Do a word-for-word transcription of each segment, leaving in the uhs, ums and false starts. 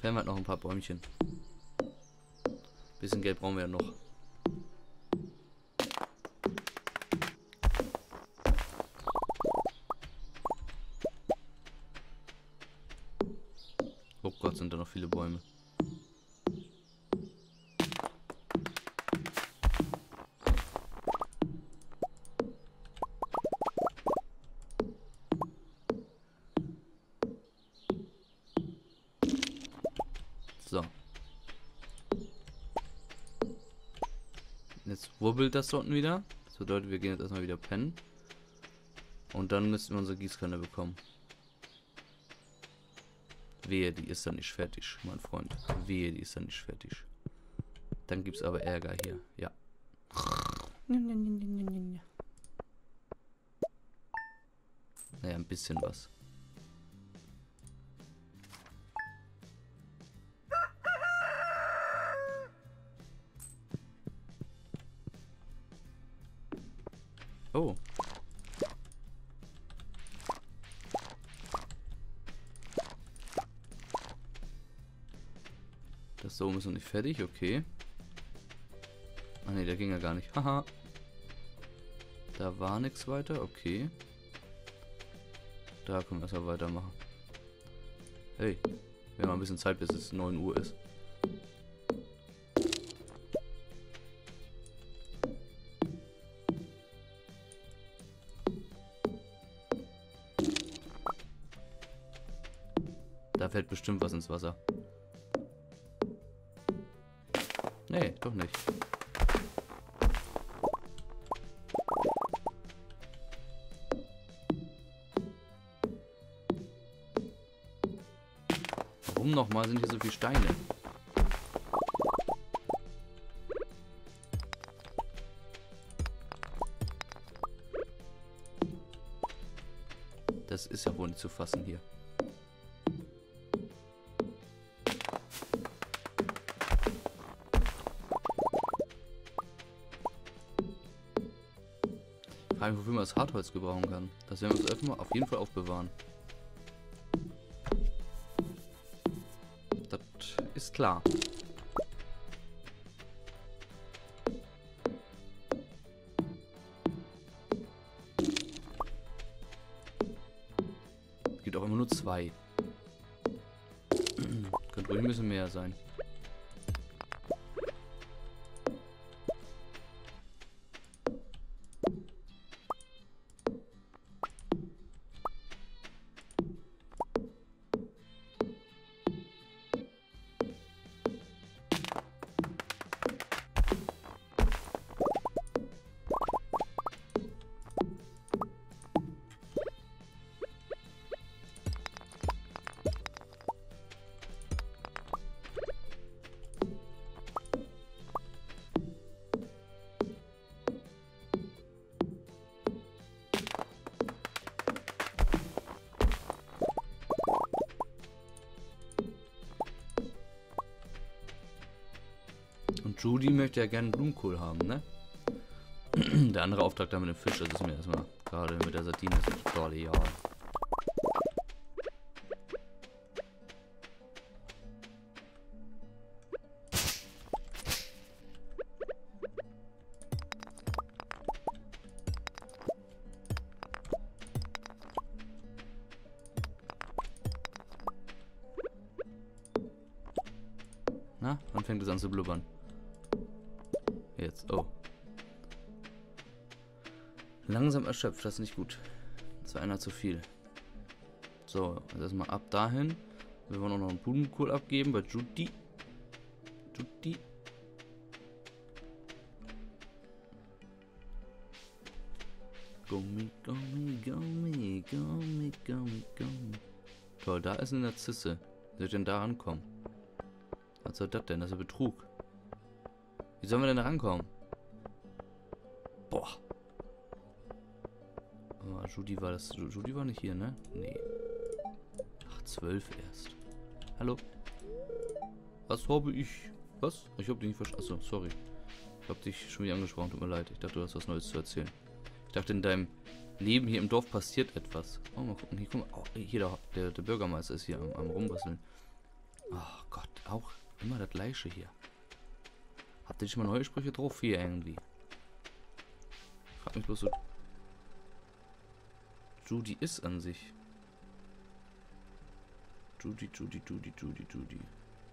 fällen wir halt noch ein paar Bäumchen. Bisschen Geld brauchen wir ja noch. Oh Gott, sind da noch viele Bäume. So. Jetzt wubbelt das dort wieder. Das bedeutet, wir gehen jetzt erstmal wieder pennen. Und dann müssten wir unsere Gießkanne bekommen. Wehe, die ist dann nicht fertig, mein Freund. Wehe, die ist dann nicht fertig. Dann gibt's aber Ärger hier. Ja. Naja, ein bisschen was. Oh. Das da oben ist noch nicht fertig, okay. Ah ne, der ging ja gar nicht. Haha. Da war nichts weiter, okay. Da können wir erstmal weitermachen. Hey, wir haben ein bisschen Zeit, bis es neun Uhr ist. Da fällt bestimmt was ins Wasser. Nee, doch nicht. Warum nochmal sind hier so viele Steine? Das ist ja wohl nicht zu fassen hier. Frage, wofür man das Hartholz gebrauchen kann. Das werden wir uns öfter auf jeden Fall aufbewahren. Das ist klar. Es gibt auch immer nur zwei. Könnte ruhig ein bisschen mehr sein. Judy möchte ja gerne Blumenkohl haben, ne? Der andere Auftrag da mit dem Fisch, das ist mir erstmal gerade mit der Sardine ist total egal. Na, wann fängt es an zu blubbern? Jetzt, oh. Langsam erschöpft, das ist nicht gut. Das war einer zu viel. So, also erstmal ab dahin. Wir wollen auch noch einen Blumenkohl abgeben bei Judy. Judy. Gummi, Gummi, Gummi, Gummi, Gummi, Gummi. Toll, da ist eine Narzisse. Wie soll ich denn da rankommen? Was soll das denn? Das ist ja Betrug. Wie sollen wir denn da rankommen? Boah. Aber Judy war das. Judy war nicht hier, ne? Nee. Ach, zwölf erst. Hallo? Was habe ich? Was? Ich hab dich nicht verstanden. Achso, sorry. Ich hab dich schon wieder angesprochen, tut mir leid. Ich dachte, du hast was Neues zu erzählen. Ich dachte, in deinem Leben hier im Dorf passiert etwas. Oh, mal gucken. Hier, guck mal. Oh, hier, der, der, der Bürgermeister ist hier am, am Rumbasteln. Oh Gott, auch immer das gleiche hier. Habt ihr nicht mal neue Sprüche drauf hier irgendwie? Frag mich bloß so. Judy ist an sich. Judy, Judy, Judy, Judy, Judy.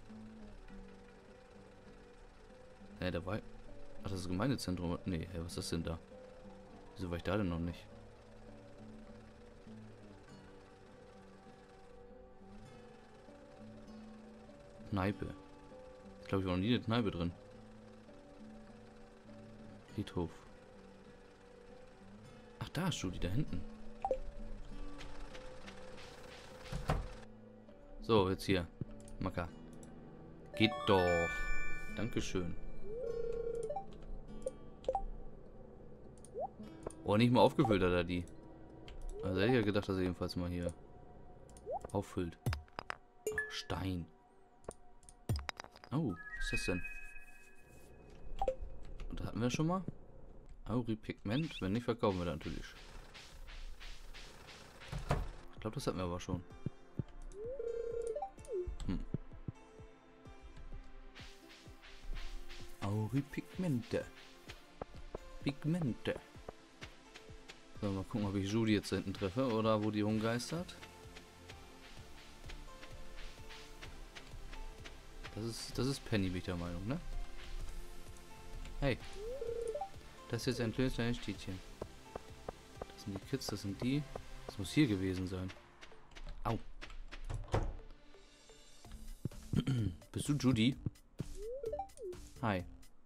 Hä, da war... Ach, das ist das Gemeindezentrum. Nee, hä, was ist das denn da? Wieso war ich da denn noch nicht? Kneipe. Ich glaube, ich war noch nie in der Kneipe drin. Friedhof. Ach, da ist Judy, da hinten. So, jetzt hier. Macker. Geht doch. Dankeschön. Oh, nicht mal aufgefüllt hat er die. Also hätte ich ja gedacht, dass er jedenfalls mal hier auffüllt. Ach, Stein. Oh, was ist das denn? Und da hatten wir schon mal. Auripigment. Wenn nicht, verkaufen wir da natürlich. Ich glaube, das hatten wir aber schon. Hm. Auripigmente. Pigmente. So, mal gucken, ob ich Judy jetzt hinten treffe oder wo die rumgeistert. Das ist, das ist Penny, bin ich der Meinung, ne? Hey. Das ist jetzt ein kleines Städtchen. Das sind die Kids, das sind die. Das muss hier gewesen sein. Au. Bist du Judy? Hi.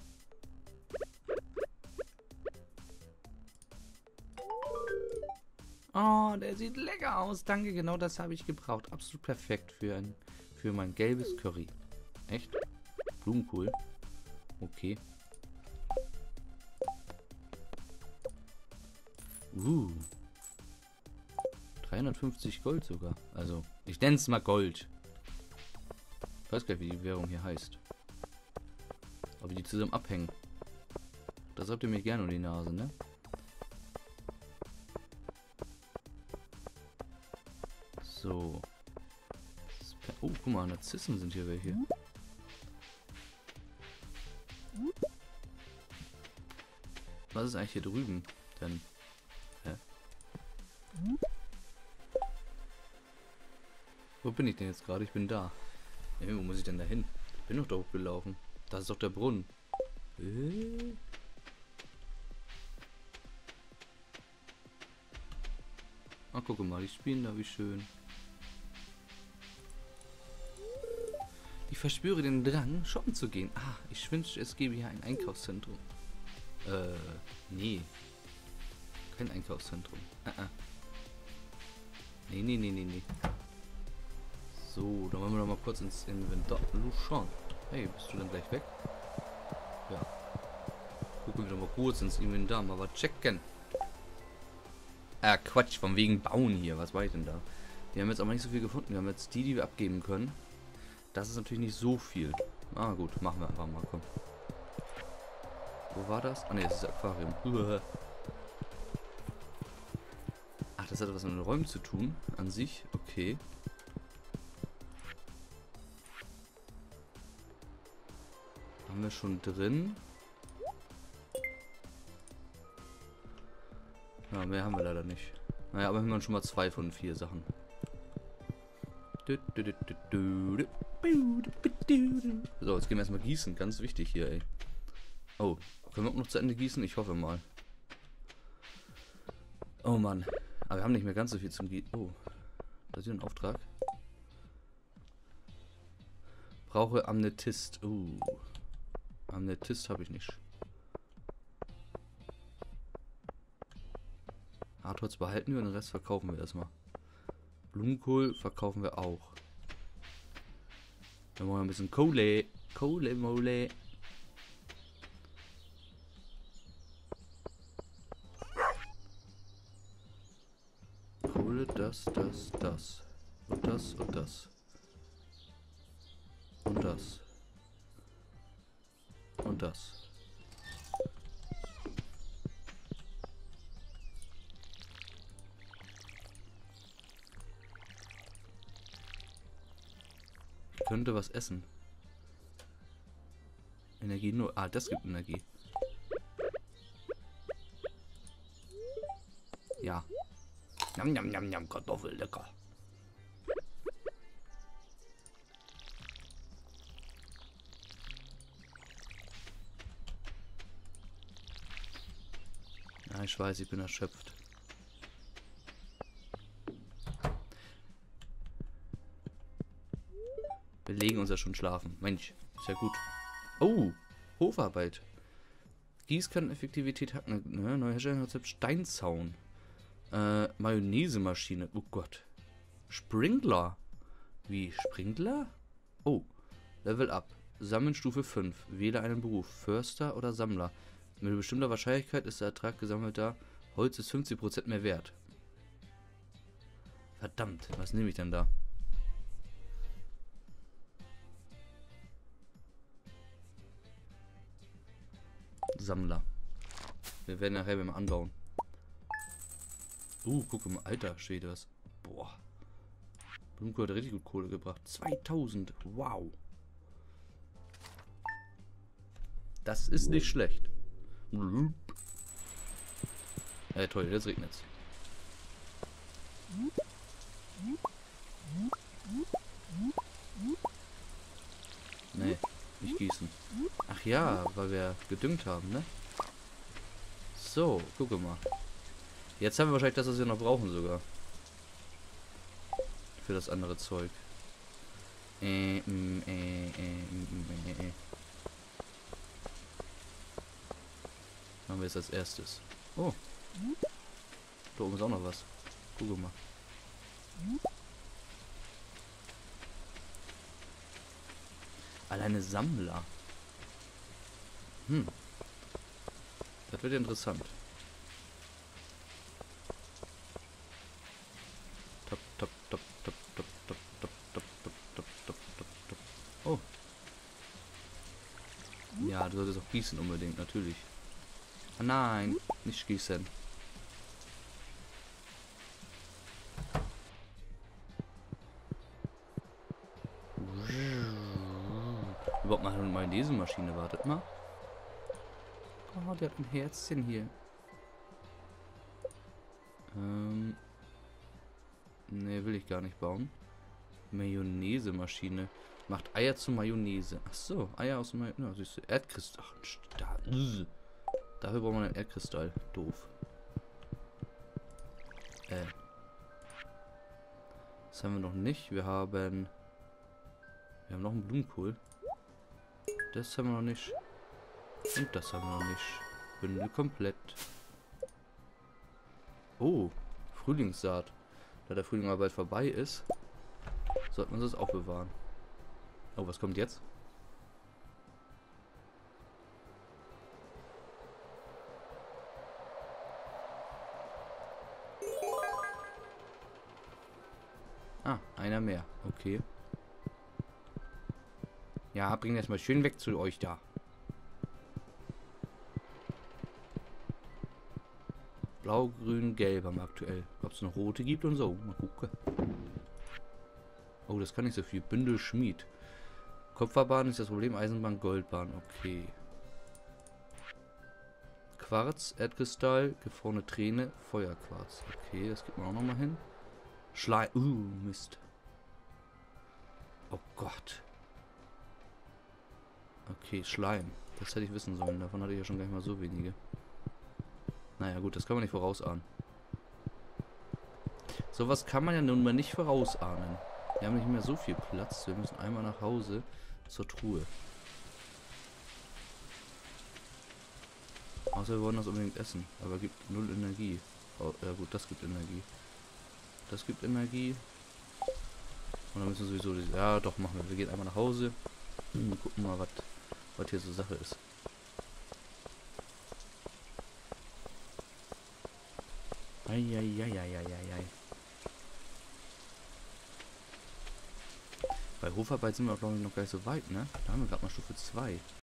Oh, der sieht lecker aus. Danke, genau das habe ich gebraucht. Absolut perfekt für ein für mein gelbes Curry. Echt? Blumenkohl. Okay. Uh. dreihundertfünfzig Gold sogar. Also, ich nenne es mal Gold. Ich weiß gar nicht, wie die Währung hier heißt. Aber die zusammen abhängen. Das habt ihr mir gerne um die Nase, ne? So. Oh, guck mal, Narzissen sind hier welche. Was ist eigentlich hier drüben denn? Hä? Wo bin ich denn jetzt gerade? Ich bin da. Hey, wo muss ich denn da hin? Ich bin doch da hochgelaufen. Das ist doch der Brunnen. Äh? Ach, guck mal, die spielen da, wie schön. Ich verspüre den Drang, shoppen zu gehen. Ah, ich wünschte, es gäbe hier ein Einkaufszentrum. Äh, nee. Kein Einkaufszentrum. Uh -uh. Nee, nee, nee, nee, nee. So, dann wollen wir noch mal kurz ins Inventar schauen. Hey, bist du dann gleich weg? Ja. Gucken wir doch mal kurz ins Inventar, mal was checken. Ah, Quatsch, von wegen Bauen hier. Was war ich denn da? Wir haben jetzt aber nicht so viel gefunden. Wir haben jetzt die, die wir abgeben können. Das ist natürlich nicht so viel. Ah, gut, machen wir einfach mal, komm. Wo war das? Ah, ne, das ist das Aquarium. Ach, das hat was mit den Räumen zu tun, an sich. Okay. Haben wir schon drin. Ja, mehr haben wir leider nicht. Naja, aber wir haben schon mal zwei von vier Sachen. So, jetzt gehen wir erstmal gießen. Ganz wichtig hier, ey. Oh, können wir auch noch zu Ende gießen? Ich hoffe mal. Oh Mann. Aber wir haben nicht mehr ganz so viel zum Gießen. Oh, da ist hier ein Auftrag. Brauche Amnetist. Uh. Amnetist habe ich nicht. Hartholz behalten wir und den Rest verkaufen wir erstmal. Blumenkohl verkaufen wir auch. Dann wollen wir ein bisschen Kohle. Kohle, Mole. Kohle, das, das, das. Und das und das. Und das. Und das. könnte was essen. Energie nur. Ah, das gibt Energie. Ja. Njam, njam, njam, njam, Kartoffel, lecker. Ja, ich weiß, ich bin erschöpft. Wir legen uns ja schon schlafen. Mensch, ist ja gut. Oh, Hofarbeit. Gießkanneneffektivität hat eine ne, neue Herstellungsrezept Steinzaun. Äh, Mayonnaise-Maschine. Oh Gott. Sprinkler. Wie? Sprinkler? Oh. Level up. Sammeln Stufe fünf. Wähle einen Beruf. Förster oder Sammler. Mit bestimmter Wahrscheinlichkeit ist der Ertrag gesammelter Holz ist fünfzig Prozent mehr wert. Verdammt. Was nehme ich denn da? Sammler. Wir werden nachher beim Anbauen. Uh, guck mal, alter Schwede, was. Boah. Blumenkohl hat richtig gut Kohle gebracht. zweitausend. Wow. Das ist nicht schlecht. Ja, toll, jetzt regnet's. Nee, nicht gießen. Ach ja, weil wir gedüngt haben, ne? So, gucke mal. Jetzt haben wir wahrscheinlich das, was wir noch brauchen sogar. Für das andere Zeug. Äh, mm, äh, äh, mm, äh, äh. Machen wir jetzt als erstes. Oh. Da oben ist auch noch was. Gucke mal. Alleine Sammler. Hm. Das wird interessant. Top, top, top, top, top, top, top, top, top, top, top, top, top. Oh. Ja, du solltest auch gießen unbedingt, natürlich. Ah, nein, nicht gießen. Überhaupt mal eine Mayonnaise-Maschine, wartet mal. Oh, der hat ein Herzchen hier. Ähm. Ne, will ich gar nicht bauen. Mayonnaise-Maschine. Macht Eier zu Mayonnaise. Ach so, Eier aus Mayonnaise. Ja, siehst du, Erdkristall. Ach, da, dafür braucht man einen Erdkristall. Doof. Äh. Das haben wir noch nicht. Wir haben... Wir haben noch einen Blumenkohl. Das haben wir noch nicht. Und das haben wir noch nicht. Bündel komplett. Oh, Frühlingssaat. Da der Frühling aber bald vorbei ist, sollten wir das auch bewahren. Oh, was kommt jetzt? Ah, einer mehr. Okay. Ja, bring das mal schön weg zu euch da. Blau, grün, gelb haben wir aktuell. Ob es noch rote gibt und so. Mal gucken. Oh, das kann nicht so viel. Bündel Schmied. Kupferbahn ist das Problem. Eisenbahn, Goldbahn. Okay. Quarz, Erdkristall, gefrorene Träne, Feuerquarz. Okay, das gibt man auch noch mal hin. Schleim. Uh, Mist. Oh Gott. Okay, Schleim. Das hätte ich wissen sollen. Davon hatte ich ja schon gar nicht mal so wenige. Naja gut, das kann man nicht vorausahnen. Sowas kann man ja nun mal nicht vorausahnen. Wir haben nicht mehr so viel Platz. Wir müssen einmal nach Hause zur Truhe. Außer wir wollen das unbedingt essen. Aber gibt null Energie. Oh, ja gut, das gibt Energie. Das gibt Energie. Und dann müssen wir sowieso... Ja doch, machen wir. Wir gehen einmal nach Hause. Und gucken mal, was was hier so Sache ist. Eieieiei. Bei Hofarbeit sind wir, glaube ich, noch gar nicht so weit, ne? Da haben wir gerade mal Stufe zwei.